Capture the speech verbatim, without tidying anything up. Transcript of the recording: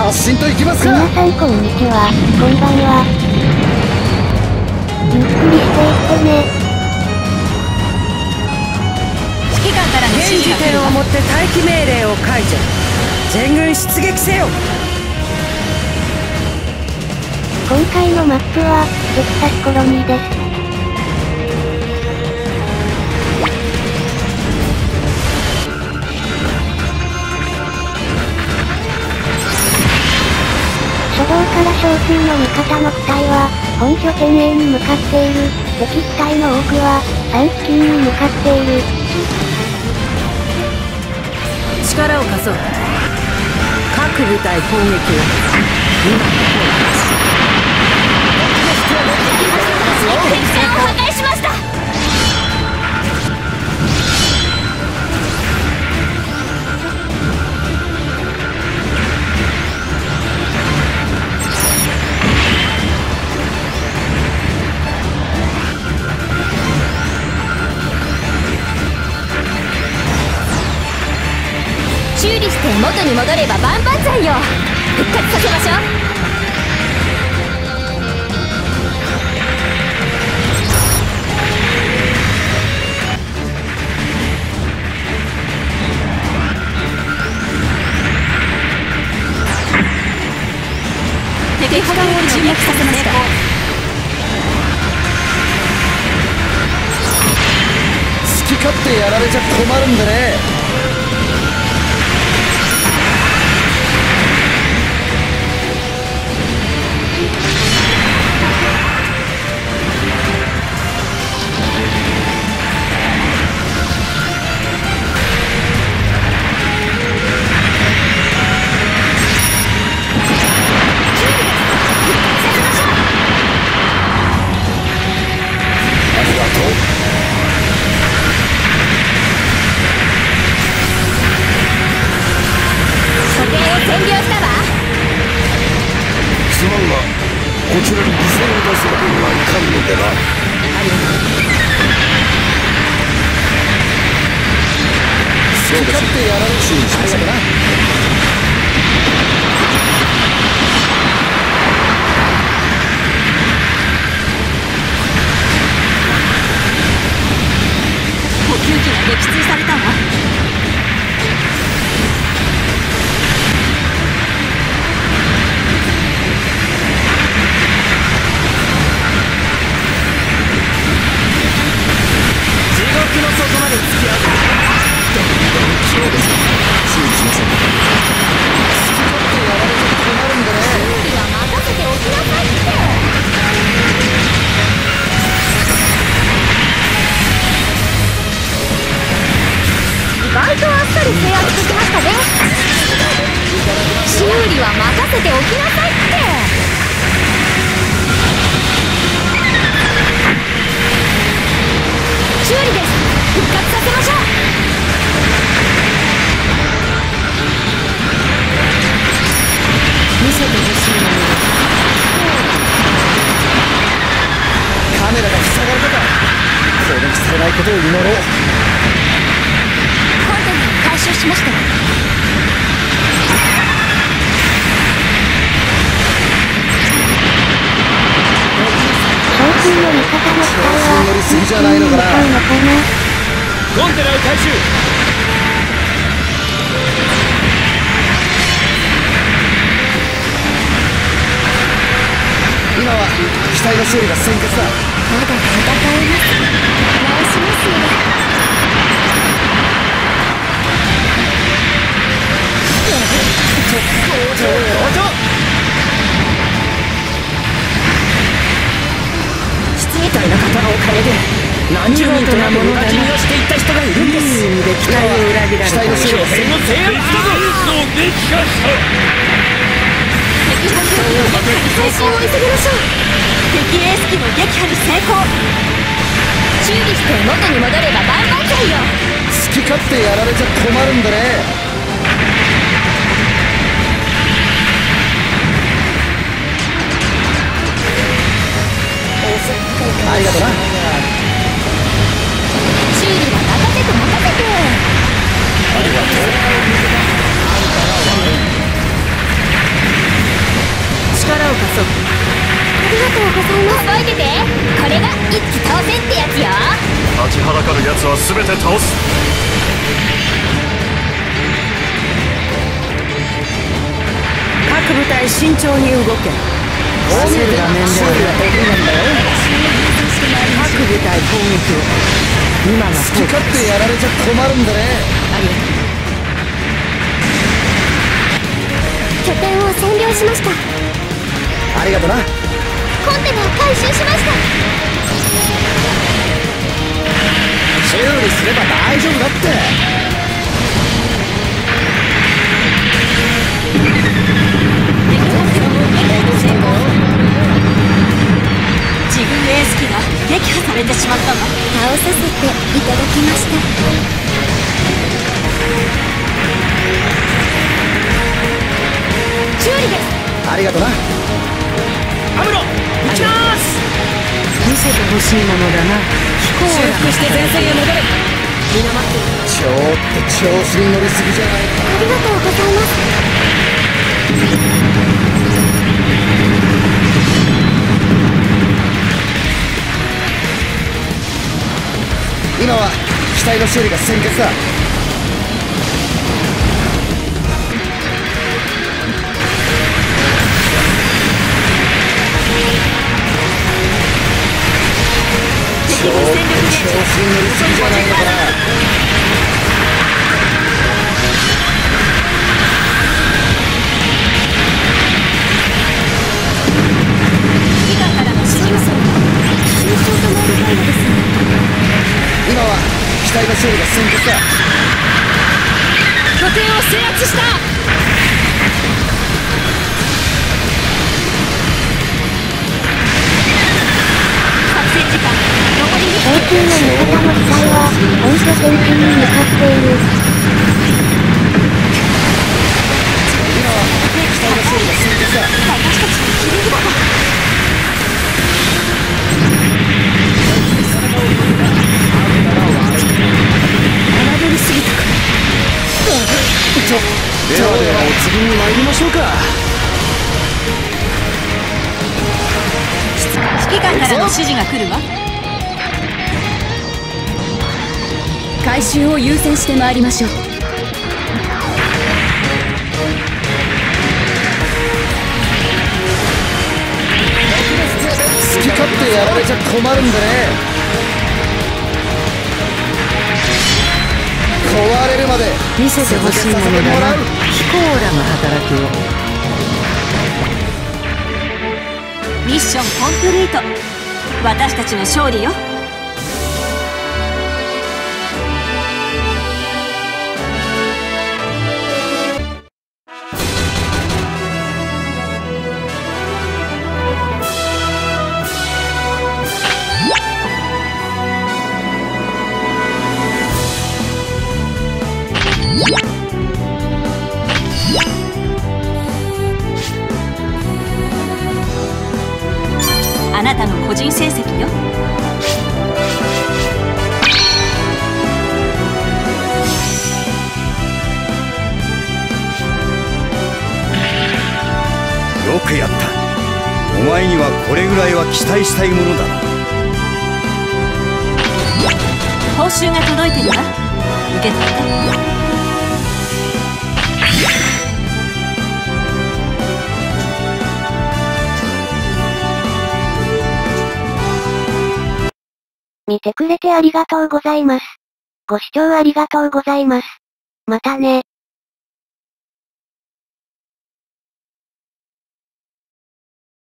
発進といきますか。 皆さんこんにちは、こんばんは。ゆっくりしていってね。 指揮官からの指示が来るわ。現時点をもって待機命令を解除。全軍出撃せよ。 今回のマップはテキサスコロニーです。初動から少数の味方の機体は本拠点 A に向かっている。敵機体の多くはさん付近に向かっている。 力を貸そう。各部隊攻撃を今敵船を破壊しました。修理して元に戻れば万々歳よ。復活させましょう。敵艦を沈没させました。 好き勝手やられちゃ困るんでね。こちらに犠牲を出すわけにはいかんのでな。好き勝手やられ注意しましたかな。 補給機が撃墜されたわ。修理は任せておきなさいって。修理です。復活させましょう。見せてほしいもの。 カメラが塞がるとか攻撃されないことを祈ろう。 コンテナを回収しました。 少数の味方の機体は乗りすぎじゃないのかな。 向かうのかな。 コンテナを回収。 今は機体の修理が先決だ。 まだ戦えます。直しますよ。みたいな方のおかげで何十人となく無駄死にをしていった人がいるんです。いい意味で期待を裏切られた。 機体の修理を兵の制圧だぞ。の撃破した。 敵本部の最新を急ぎましょう。敵エース機の撃破に成功。修理して元に戻れば万々歳よ。 好き勝手やられちゃ困るんでね。ありがとうな。 修理は任せて任せて。 ありがとう。 一気倒せってやつよ。 立ちはだかる奴は全て倒す。 各部隊慎重に動け。 こう見えて勝利が得意なんだよ。 各部隊攻撃を。今が好き勝手やられちゃ困るんでね。 拠点を占領しました。 ありがとな。 コンテナを回収しました。 修理すれば大丈夫だって。 自分エース機が撃破されてしまったわ。倒させていただきました。修理です。 ありがとな。 アムロ撃ちます。 見せてほしいものだな。飛行修復して前線へ戻れ。皆待ってる。 ちょっと調子に乗りすぎじゃないか。 ありがとうございます。 今は機体の修理が先決だ。ちょっと調子に乗りすぎじゃないのかな。 機関からの指示がそろそろ終了となりたいのです。 今は機体の修理が先決だ。 拠点を制圧した。作戦時間残りに航空の味方の機体は本拠点地に向かっている。 今は機体の修理が先決だ。 私たちの切り札だ。 荒ぶりすぎたか。 ちょではではお次に参りましょうか。 指揮官からの指示が来るわ。回収を優先して参りましょう。 好き勝手やられちゃ困るんでね。壊れるまで見せてほしいものだな。飛行らの働きを。 ミッションコンプリート。私たちの勝利よ。あなたの個人成績よ。 よくやった。お前にはこれぐらいは期待したいものだな。 報酬が届いてるわ。受け取って。 見てくれてありがとうございます。ご視聴ありがとうございます。またね。